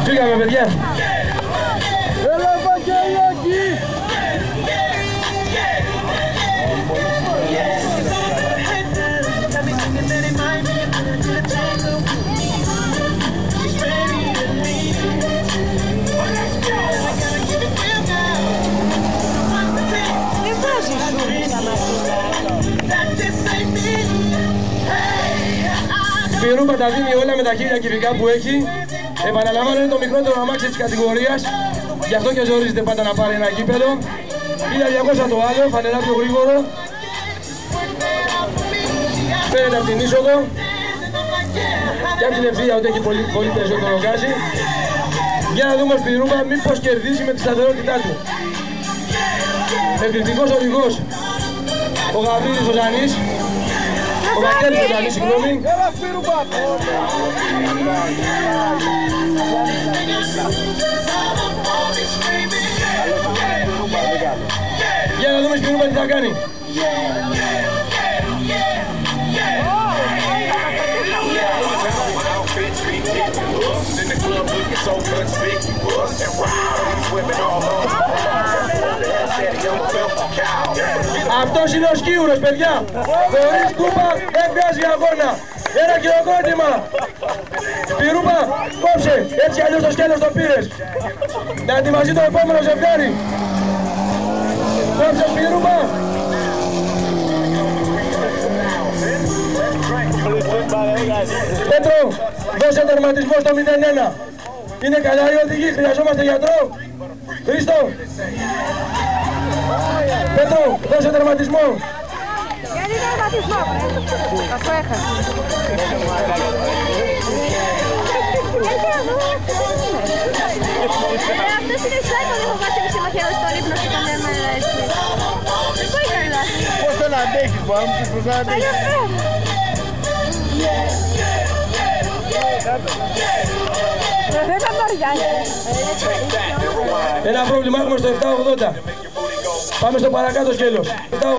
Φύγαμε, παιδιά. Έλα, Βαγγελάκη! Σπυρού τα δίνει όλα με τα 1000 κυβικά που έχει. Επαναλαμβάνω, είναι το μικρότερο αμάξι της κατηγορίας. Γι' αυτό και ζορίζεται πάντα να πάρει ένα κύπελο. 1200 το άλλο, φανερά πιο γρήγορο. Φαίνεται από την είσοδο. Και από την ευθεία ότι έχει πολύ περισσότερο γκάζι. Για να δούμε ο Σπυρούμπα μήπως κερδίσει με τη σταθερότητά του. Εκρηκτικός οδηγός ο Γαβρίλης ο Ζανής. Ο Βαγγέλης ο Ζανής, συγγνώμη. Έλα, Σπυρούμπα! Για να δούμε Σπυρούμπα τι θα κάνει. Αυτός είναι ο Σκίουρος, παιδιά. Χωρίς κούπα δεν βγάζει αγώνα. Ένα χειροκρότημα. Σπυρούμπα, κόψε. Έτσι αλλιώς το σκέλος το πήρες. Να ετοιμαστεί το επόμενο ζευγάρι. Κόψε, Σπυρούμπα. Πέτρο, δώσε τερματισμό στο 0-1. Είναι καλά η οδηγή, χρειαζόμαστε γιατρό. Χρήστο. Πέτρο, δώσε τερματισμό. Γιατί τερματισμό, αφού έχασε. Αυτός είναι σλάι που έχω βάσει σε μαχαίρι στον ύπνο και τον έμενα έτσι. Πολύ καλά. Πώς τον αντέχεις, μπορεί να μου πεις πώς τον αντέχεις. Δεν θα μοριάζει. Ένα πρόβλημα έχουμε στο 780. Πάμε στο παρακάτω σκέλος.